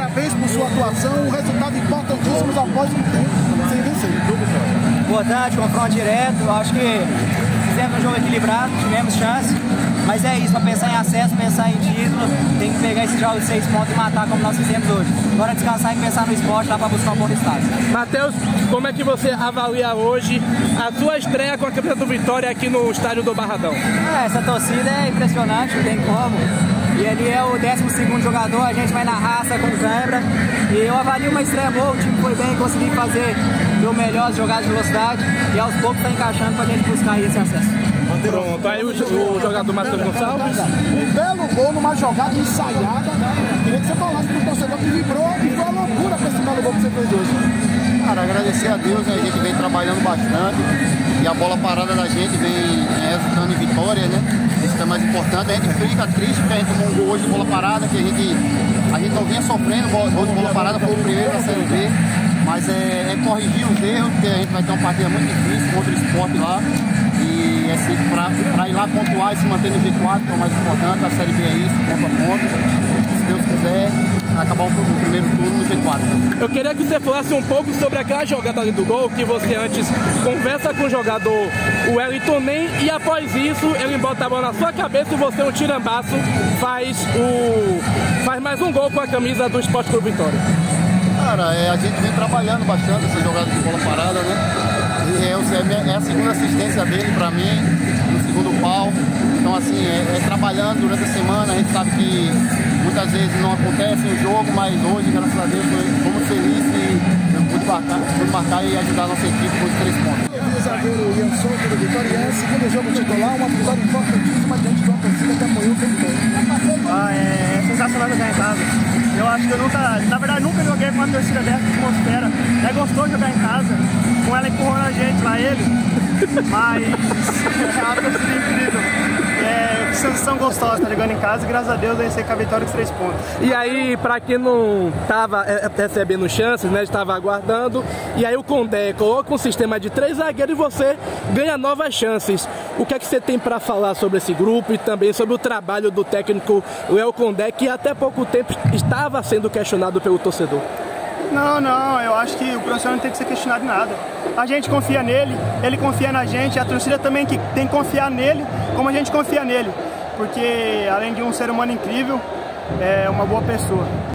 parabéns por sua atuação, um resultado importantíssimo após um tempo sem vencer. Importante, confronto direto, eu acho que fizemos um jogo equilibrado, tivemos chance, mas é isso, para pensar em acesso, pensar em título, tem que pegar esses jogos de 6 pontos e matar como nós fizemos hoje. Agora descansar e pensar no esporte lá para buscar um bom resultado. Matheus, como é que você avalia hoje a sua estreia com a camisa do Vitória aqui no estádio do Barradão? Essa torcida é impressionante, não tem como. E ele é o 12º jogador, a gente vai na raça com câimbra. E eu avalio uma estreia boa, o time foi bem, consegui fazer o melhor, as jogadas de velocidade. E aos poucos está encaixando para a gente buscar esse acesso. Pronto, aí o jogador Matheus Gonçalves. Um belo gol numa jogada ensaiada. Queria que você falasse pro torcedor que vibrou e foi uma loucura pra esse belo gol que você fez hoje. Cara, agradecer a Deus, né? A gente vem trabalhando bastante e a bola parada da gente vem resultando em vitória, né? Isso que é mais importante. A gente fica triste porque a gente tomou um gol hoje de bola parada, que a gente não vinha sofrendo gol de bola parada, foi o primeiro da Série B, mas é corrigir os erros, porque a gente vai ter uma partida muito difícil contra o Sport lá. E assim, para ir lá pontuar e se manter no G4, que é o mais importante, a Série B é isso, ponto a ponto. Se Deus quiser, acabar o primeiro turno no G4. Eu queria que você falasse um pouco sobre aquela jogada ali do gol, que você antes conversa com o jogador, o Wellington Nem, e após isso ele bota a bola na sua cabeça e você, um tirambaço, faz mais um gol com a camisa do Sport Clube Vitória. Cara, a gente vem trabalhando bastante essa jogada de bola parada, né? É a segunda assistência dele para mim, no segundo pau. Então, assim, trabalhando durante a semana. A gente sabe que muitas vezes não acontece o jogo, mas hoje, graças a Deus, fomos felizes e eu pude marcar e ajudar a nossa equipe com os 3 pontos. O zagueiro Ian Souto do Vitória, segundo jogo titular, uma vitória importantíssima diante de uma torcida que apoiou bem. É sensacional jogar em casa. Eu acho que eu nunca joguei com uma torcida dessa atmosfera. É gostoso jogar em casa, com ela empurrando a gente lá, ele, mas é uma torcida incrível. Que sensação gostosa, tá jogando em casa e graças a Deus vai ser com a vitória dos 3 pontos. E aí, pra quem não tava recebendo chances, né, estava aguardando, e aí o Condé coloca um sistema de 3 zagueiros e você ganha novas chances. O que é que você tem para falar sobre esse grupo e também sobre o trabalho do técnico Léo Condé, que até pouco tempo estava sendo questionado pelo torcedor? Não, eu acho que o profissional não tem que ser questionado em nada. A gente confia nele, ele confia na gente, a torcida também que tem que confiar nele, como a gente confia nele. Porque além de um ser humano incrível, é uma boa pessoa.